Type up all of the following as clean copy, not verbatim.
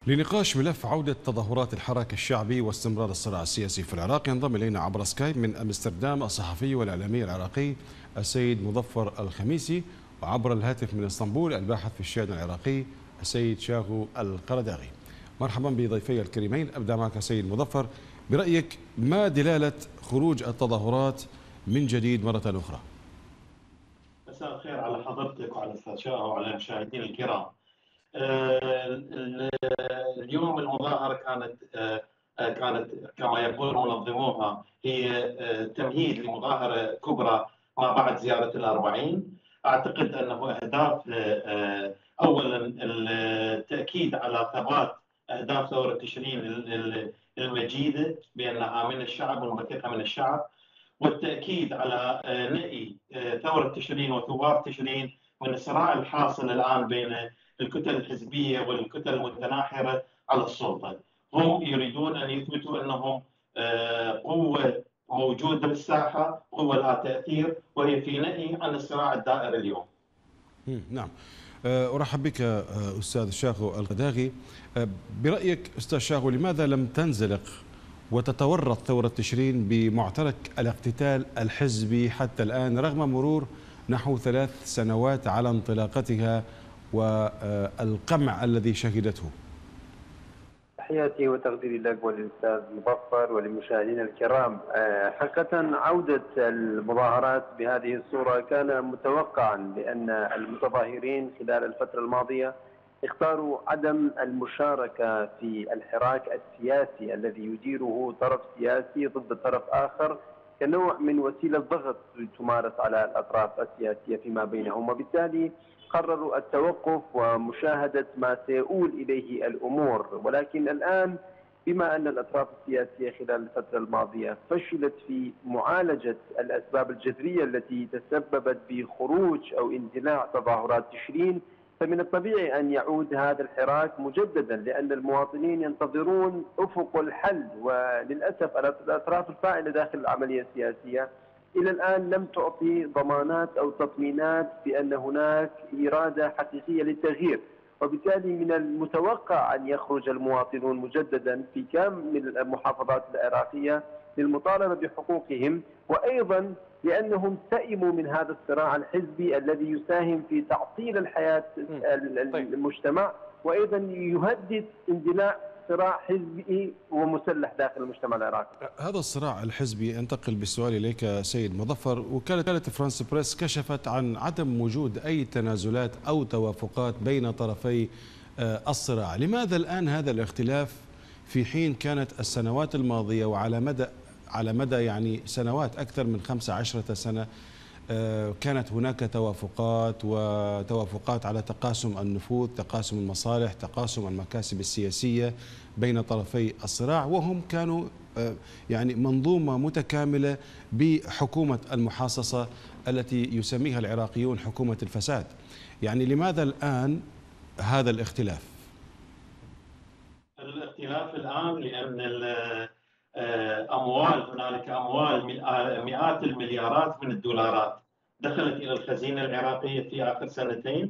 لنقاش ملف عودة تظاهرات الحراك الشعبي واستمرار الصراع السياسي في العراق ينضم إلينا عبر سكايب من أمستردام الصحفي والإعلامي العراقي السيد مظفر الخميسي، وعبر الهاتف من اسطنبول الباحث في الشأن العراقي السيد شاغو القرداغي. مرحبا بضيفي الكريمين. أبدأ معك سيد مظفر، برأيك ما دلالة خروج التظاهرات من جديد مرة أخرى؟ مساء الخير على حضرتك وعلى أستاذ شاهو وعلى المشاهدين الكرام. اليوم المظاهرة كانت كما يقول منظموها هي تمهيد لمظاهرة كبرى ما بعد زيارة الأربعين. أعتقد أنه أهداف أولا التأكيد على ثبات أهداف ثورة تشرين المجيدة بأنها من الشعب ومنبثقة من الشعب، والتأكيد على نهي ثورة تشرين وثوار تشرين من الصراع الحاصل الآن بين الكتل الحزبية والكتل المتناحرة على السلطة. هم يريدون أن يثبتوا أنهم قوة موجودة بالساحة، قوة لها تأثير، وهي في نهي عن الصراع الدائر اليوم. نعم. أرحب بك أستاذ شاغو القرداغي. برأيك أستاذ شاغو، لماذا لم تنزلق وتتورط ثورة تشرين بمعترك الاقتتال الحزبي حتى الآن رغم مرور نحو 3 سنوات على انطلاقتها والقمع الذي شهدته؟ تحياتي وتقديري لك وللأستاذ مظفر وللمشاهدين الكرام. حقيقة عودة المظاهرات بهذه الصورة كان متوقعا، لأن المتظاهرين خلال الفترة الماضية اختاروا عدم المشاركة في الحراك السياسي الذي يديره طرف سياسي ضد طرف آخر كنوع من وسيلة ضغط تمارس على الأطراف السياسية فيما بينهم، وبالتالي قرروا التوقف ومشاهدة ما سيؤول إليه الأمور. ولكن الآن بما أن الأطراف السياسية خلال الفترة الماضية فشلت في معالجة الأسباب الجذرية التي تسببت بخروج أو اندلاع تظاهرات تشرين، فمن الطبيعي أن يعود هذا الحراك مجددا، لأن المواطنين ينتظرون أفق الحل. وللأسف الأطراف الفاعلة داخل العملية السياسية إلى الآن لم تعطي ضمانات أو تطمينات بأن هناك إرادة حقيقية للتغيير، وبالتالي من المتوقع أن يخرج المواطنون مجددا في كامل المحافظات العراقية للمطالبة بحقوقهم، وأيضا لأنهم سئموا من هذا الصراع الحزبي الذي يساهم في تعطيل الحياة المجتمع، وأيضا يهدد اندلاع صراع حزبي ومسلح داخل المجتمع العراقي. هذا الصراع الحزبي، انتقل بالسؤال إليك سيد مظفر. وكالة فرانس بريس كشفت عن عدم وجود أي تنازلات أو توافقات بين طرفي الصراع. لماذا الآن هذا الاختلاف في حين كانت السنوات الماضية وعلى مدى يعني سنوات أكثر من 15 سنة كانت هناك توافقات على تقاسم النفوذ، تقاسم المصالح، تقاسم المكاسب السياسية بين طرفي الصراع، وهم كانوا يعني منظومة متكاملة بحكومة المحاصصة التي يسميها العراقيون حكومة الفساد. يعني لماذا الآن هذا الاختلاف؟ الاختلاف الآن لأن هنالك أموال مئات المليارات من الدولارات دخلت إلى الخزينة العراقية في آخر سنتين.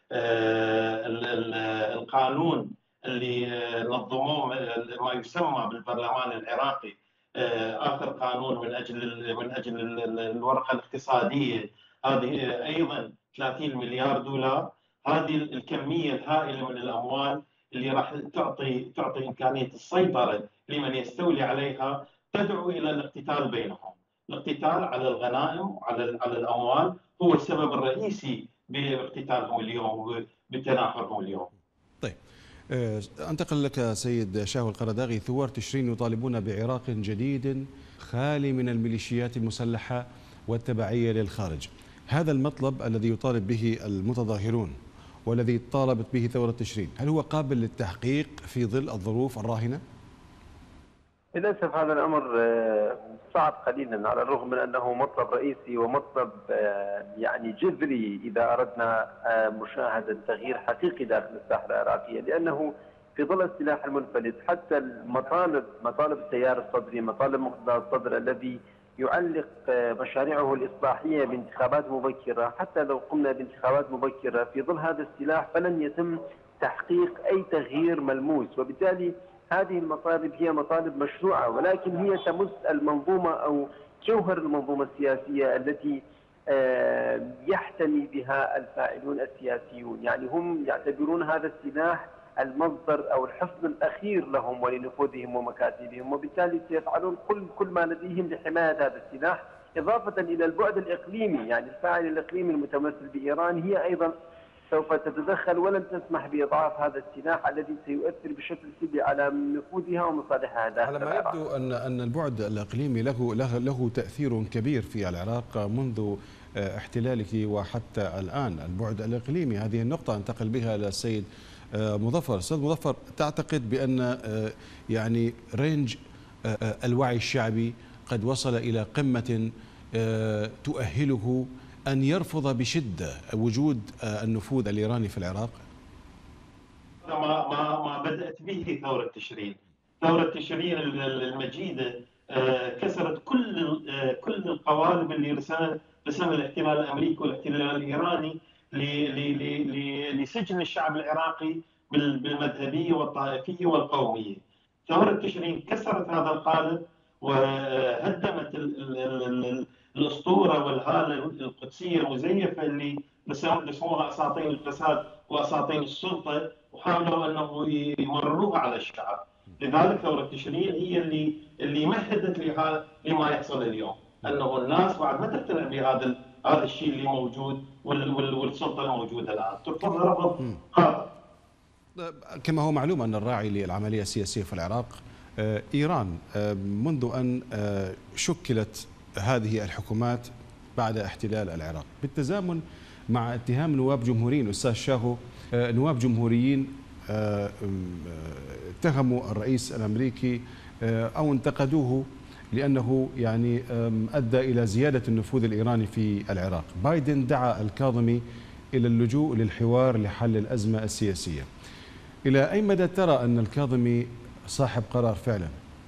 القانون اللي نظموه ما يسمى بالبرلمان العراقي، آخر قانون من أجل الورقة الاقتصادية، هذه أيضا 30 مليار دولار. هذه الكمية الهائلة من الأموال اللي راح تعطي إمكانية السيطرة لمن يستولي عليها، تدعو إلى الاقتتال بينهم. الاقتتال على الغنائم وعلى الأموال هو السبب الرئيسي باقتتالهم اليوم وبتناحرهم اليوم. طيب، أنتقل لك سيد شاغو القرداغي. ثوار تشرين يطالبون بعراق جديد خالي من الميليشيات المسلحة والتبعية للخارج. هذا المطلب الذي يطالب به المتظاهرون والذي طالبت به ثورة تشرين، هل هو قابل للتحقيق في ظل الظروف الراهنة؟ للأسف هذا الأمر صعب قليلا، على الرغم من أنه مطلب رئيسي ومطلب يعني جذري إذا أردنا مشاهدة تغيير حقيقي داخل الساحة العراقية، لأنه في ظل السلاح المنفلت حتى مطالب التيار الصدري، مطالب مقتدى الصدر الذي يعلق مشاريعه الإصلاحية بانتخابات مبكرة، حتى لو قمنا بانتخابات مبكرة في ظل هذا السلاح فلن يتم تحقيق أي تغيير ملموس، وبالتالي هذه المطالب هي مطالب مشروعة، ولكن هي تمس المنظومة أو جوهر المنظومة السياسية التي يحتمي بها الفاعلون السياسيون. يعني هم يعتبرون هذا السلاح المصدر أو الحصن الأخير لهم ولنفوذهم ومكاسبهم، وبالتالي سيفعلون كل ما لديهم لحماية هذا السلاح، إضافة إلى البعد الإقليمي. يعني الفاعل الإقليمي المتمثل بإيران هي أيضا سوف تتدخل ولن تسمح بإضعاف هذا السلاح الذي سيؤثر بشكل سلبي على نفوذها ومصالحها داخل على ما العراق. يبدو أن البعد الإقليمي له تأثير كبير في العراق منذ احتلالك وحتى الآن. البعد الإقليمي، هذه النقطة أنتقل بها إلى السيد مظفر. أستاذ مظفر، تعتقد بأن يعني رينج الوعي الشعبي قد وصل إلى قمة تؤهله أن يرفض بشدة وجود النفوذ الإيراني في العراق؟ ما بدأت به ثورة تشرين. ثورة تشرين المجيدة كسرت كل القوالب اللي رسم الاحتلال الأمريكي والاحتلال الإيراني لسجن الشعب العراقي بالمذهبية والطائفية والقومية. ثورة تشرين كسرت هذا القالب وهدمت الأسطورة والهالة القدسية المزيفة اللي رسموها أساطين الفساد وأساطين السلطة، وحاولوا أنه يمرروها على الشعب. لذلك ثورة تشرين هي اللي مهدت لما يحصل اليوم، أنه الناس بعد ما تقتنع بهذا الشيء اللي موجود والسلطة الموجودة الآن ترفضها رفض قاطع. كما هو معلوم أن الراعي للعملية السياسية في العراق إيران، منذ أن شكلت هذه الحكومات بعد احتلال العراق، بالتزامن مع اتهام نواب جمهوريين. أستاذ شاهو، نواب جمهوريين اتهموا الرئيس الأمريكي أو انتقدوه لأنه يعني أدى إلى زيادة النفوذ الإيراني في العراق. بايدن دعا الكاظمي إلى اللجوء للحوار لحل الأزمة السياسية. إلى أي مدى ترى أن الكاظمي صاحب قرار فعلا؟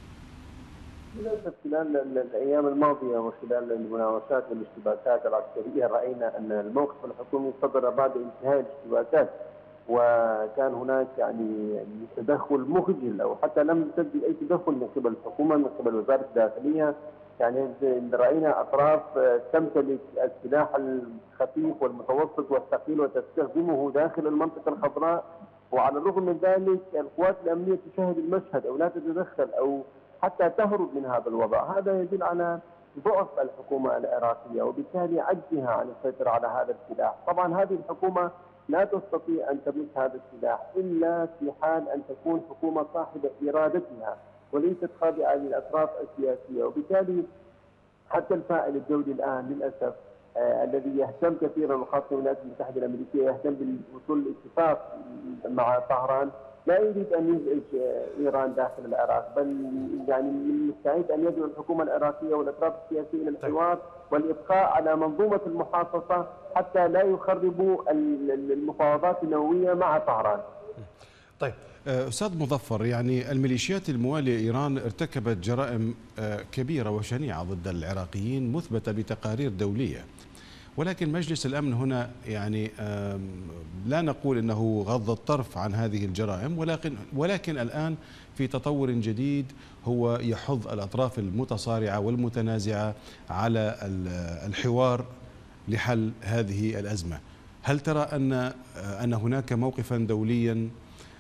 للأسف خلال الأيام الماضية وخلال المناوشات والاشتباكات العسكرية رأينا أن الموقف الحكومي صدر بعد انتهاء الاشتباكات، وكان هناك يعني تدخل مخجل أو حتى لم تبدي أي تدخل من قبل الحكومة من قبل وزارة الداخلية. يعني رأينا أطراف تمتلك السلاح الخفيف والمتوسط والثقيل وتستخدمه داخل المنطقة الخضراء، وعلى الرغم من ذلك القوات الأمنية تشاهد المشهد أو لا تتدخل أو حتى تهرب من هذا الوضع. هذا يدل على ضعف الحكومة العراقية وبالتالي عجزها عن السيطرة على هذا السلاح. طبعا هذه الحكومة لا تستطيع أن تمس هذا السلاح إلا في حال أن تكون حكومة صاحبة إرادتها وليست خاضعة للأطراف السياسية، وبالتالي حتى الفاعل الدولي الآن للأسف الذي يهتم كثيرا وخاصة الولايات المتحدة الأمريكية يهتم بالوصول لاتفاق مع طهران، لا يريد أن يزعج إيران داخل العراق، بل يعني مستعد أن يدعو الحكومة العراقية والأطراف السياسية إلى الحوار والإبقاء على منظومة المحاصصة حتى لا يخربوا المفاوضات النووية مع طهران. طيب أستاذ مظفر، يعني الميليشيات الموالية لإيران ارتكبت جرائم كبيرة وشنيعة ضد العراقيين مثبتة بتقارير دولية، ولكن مجلس الأمن هنا يعني لا نقول أنه غض الطرف عن هذه الجرائم، ولكن الآن في تطور جديد هو يحض الأطراف المتصارعة والمتنازعة على الحوار لحل هذه الأزمة. هل ترى أن هناك موقفا دوليا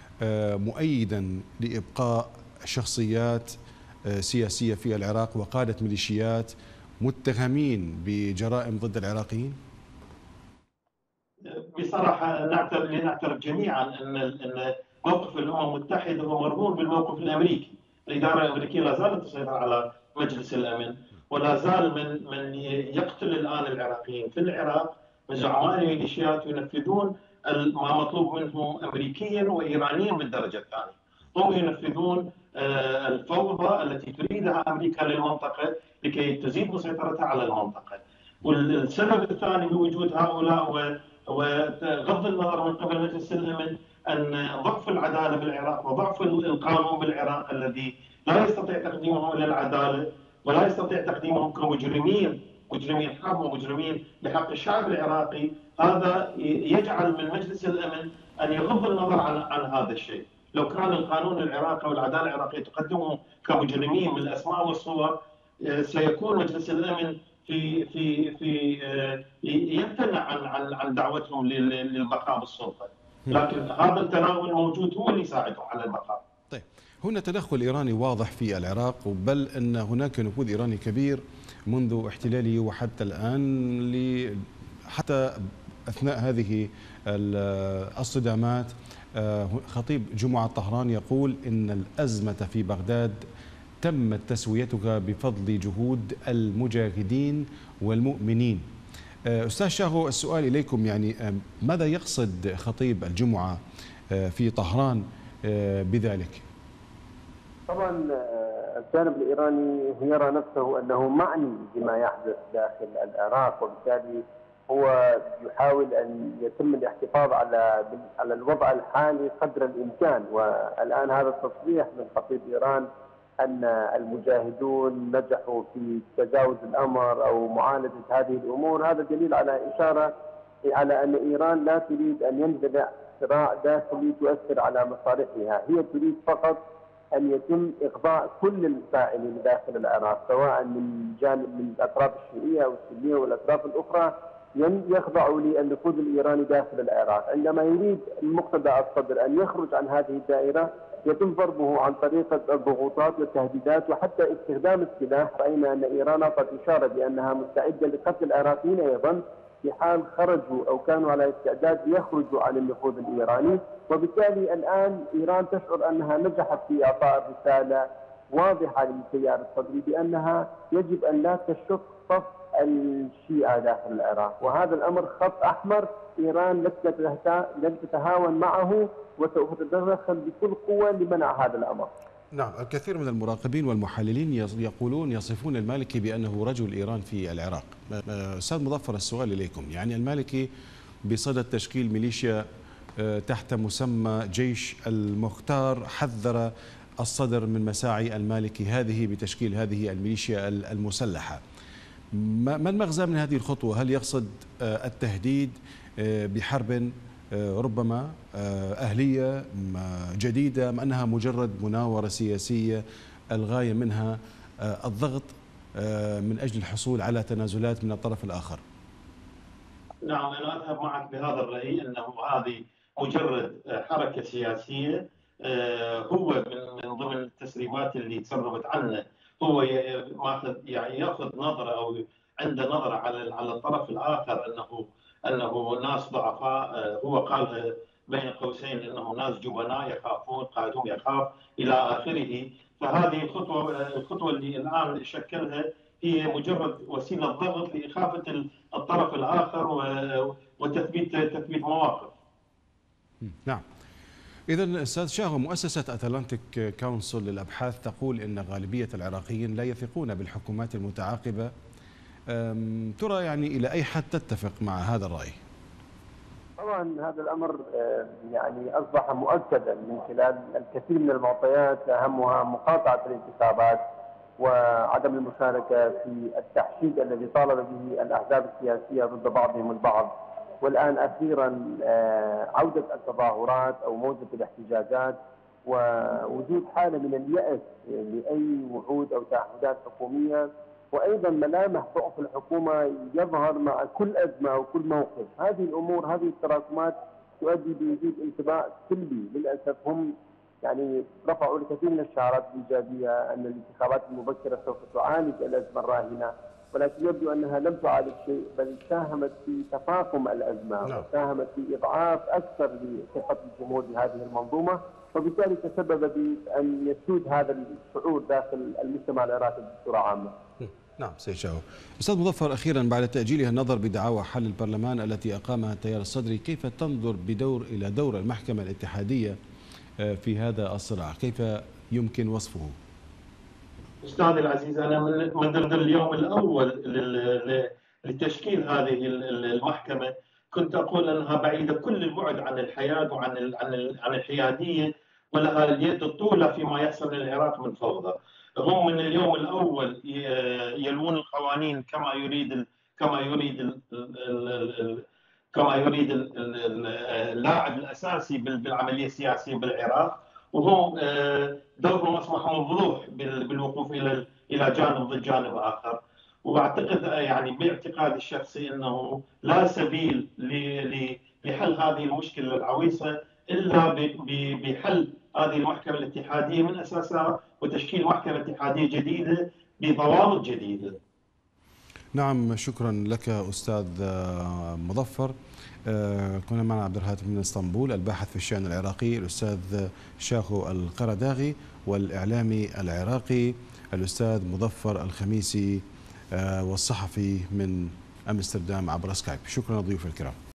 مؤيدا لإبقاء شخصيات سياسية في العراق وقادة ميليشيات متهمين بجرائم ضد العراقيين؟ بصراحة نعترف جميعا أن موقف الأمم المتحدة هو مرهون بالموقف الأمريكي. الإدارة الأمريكية لا زالت تسيطر على مجلس الأمن، ولا زال من يقتل الآن العراقيين في العراق من زعماء الميليشيات ينفذون ما مطلوب منهم أمريكيا وإيرانيا بالدرجة الثانية. هم ينفذون الفوضى التي تريدها أمريكا للمنطقة لكي تزيد مسيطرتها على المنطقة. والسبب الثاني لوجود هؤلاء وغض النظر من قبل مجلس الأمن أن ضعف العدالة بالعراق وضعف القانون بالعراق الذي لا يستطيع تقديمهم إلى العدالة ولا يستطيع تقديمهم كمجرمين حرب ومجرمين بحق الشعب العراقي. هذا يجعل من مجلس الأمن ان يغض النظر عن هذا الشيء. لو كان القانون العراقي والعداله العراقيه تقدمهم كمجرمين من الاسماء والصور، سيكون مجلس الامن في يمتنع عن دعوتهم للبقاء بالسلطه، لكن هذا التناول موجود هو اللي يساعدهم على البقاء. طيب، هنا تدخل إيراني واضح في العراق، بل أن هناك نفوذ إيراني كبير منذ احتلاله وحتى الآن، حتى أثناء هذه الصدامات. خطيب جمعة طهران يقول إن الأزمة في بغداد تمت تسويتها بفضل جهود المجاهدين والمؤمنين. أستاذ شاهو، السؤال إليكم، يعني ماذا يقصد خطيب الجمعة في طهران بذلك؟ طبعا الجانب الإيراني يرى نفسه أنه معني بما يحدث داخل العراق، وبالتالي هو يحاول أن يتم الاحتفاظ على الوضع الحالي قدر الإمكان. والآن هذا التصريح من خطيب إيران أن المجاهدون نجحوا في تجاوز الأمر أو معالجة هذه الأمور، هذا دليل على إشارة على أن إيران لا تريد أن يندلع صراع داخلي تؤثر على مصالحها. هي تريد فقط أن يتم إقضاء كل الفاعلين داخل العراق، سواء من الأطراف الشيعية أو السنية والأطراف الأخرى، يخضعوا للنفوذ الإيراني داخل العراق. عندما يريد المقتدى الصدر أن يخرج عن هذه الدائرة، يتم ضربه عن طريق الضغوطات والتهديدات وحتى استخدام السلاح. رأينا أن إيران أعطت إشارة بأنها مستعدة لقتل العراقيين أيضا في حال خرجوا أو كانوا على استعداد ليخرجوا عن النفوذ الإيراني. وبالتالي الآن إيران تشعر أنها نجحت في إعطاء رسالة واضحة للتيار الصدري بأنها يجب أن لا تشق صف الشيعة داخل العراق، وهذا الأمر خط أحمر إيران لن تتهاون معه وسوف تتدخل بكل قوة لمنع هذا الأمر. نعم، الكثير من المراقبين والمحللين يصفون المالكي بأنه رجل إيران في العراق. أستاذ مظفر، السؤال إليكم، يعني المالكي بصدد تشكيل ميليشيا تحت مسمى جيش المختار، حذر الصدر من مساعي المالكي هذه بتشكيل هذه الميليشيا المسلحة. ما المغزى من هذه الخطوة؟ هل يقصد التهديد بحرب ربما أهلية جديدة، أم أنها مجرد مناورة سياسية الغاية منها الضغط من أجل الحصول على تنازلات من الطرف الآخر؟ نعم، أنا أذهب معك بهذا الرأي، أنه هذه مجرد حركة سياسية. هو من ضمن التسريبات اللي تسربت عنه، هو ياخذ نظرة أو عنده نظرة على الطرف الآخر أنه ناس ضعفاء. هو قال بين قوسين أنهم ناس جبناء يخافون، قائدهم يخاف إلى آخره. فهذه الخطوة اللي الآن شكلها هي مجرد وسيلة ضغط لإخافة الطرف الآخر وتثبيت مواقف. نعم. إذن أستاذ شاهو، مؤسسة أتلانتيك كونسل للأبحاث تقول إن غالبية العراقيين لا يثقون بالحكومات المتعاقبة. ترى يعني إلى أي حد تتفق مع هذا الرأي؟ طبعا هذا الأمر يعني أصبح مؤكدا من خلال الكثير من المعطيات، أهمها مقاطعة الانتخابات وعدم المشاركة في التحشيد الذي طالب به الأحزاب السياسية ضد بعضهم البعض، والآن أخيرا عودة التظاهرات أو موجة الاحتجاجات ووجود حالة من اليأس لأي وعود أو تعهدات حكومية، وأيضا ملامح ضعف الحكومة يظهر مع كل أزمة أو كل موقف. هذه الأمور، هذه التراكمات تؤدي بوجود انطباع سلبي. للأسف هم يعني رفعوا الكثير من الشعارات الإيجابية أن الانتخابات المبكرة سوف تعالج الأزمة الراهنة، ولكن يبدو أنها لم تعالج شيء، بل ساهمت في تفاقم الأزمة وساهمت في إضعاف أكثر لثقة الجمهور بهذه المنظومة، وبالتالي تسبب بأن يسود هذا الشعور داخل المجتمع العراقي بصورة عامة. نعم سيد شاهو. أستاذ مظفر، أخيرا، بعد تأجيلها النظر بدعاوى حل البرلمان التي أقامها التيار الصدري، كيف تنظر إلى دور المحكمة الاتحادية في هذا الصراع؟ كيف يمكن وصفه؟ أستاذي العزيز، أنا منذ اليوم الأول لتشكيل هذه المحكمة كنت أقول أنها بعيدة كل البعد عن الحياد وعن عن الحيادية، ولها اليد الطولة فيما يحصل للعراق من فوضى. هم من اليوم الأول يلوون القوانين كما يريد كما يريد اللاعب الاساسي بالعمليه السياسيه بالعراق، وهو دوره اصبح موضوح بالوقوف الى جانب ضد جانب اخر. واعتقد يعني باعتقادي الشخصي انه لا سبيل لحل هذه المشكله العويصه الا بحل هذه المحكمه الاتحاديه من اساسها، وتشكيل محكمه اتحاديه جديده بضوابط جديده. نعم، شكرا لك أستاذ مظفر. كنا معنا عبد الهاتف من اسطنبول، الباحث في الشأن العراقي الأستاذ شاخو القرداغي، والإعلامي العراقي الأستاذ مظفر الخميسي، والصحفي من أمستردام عبر سكايب. شكرا لضيوف الكرام.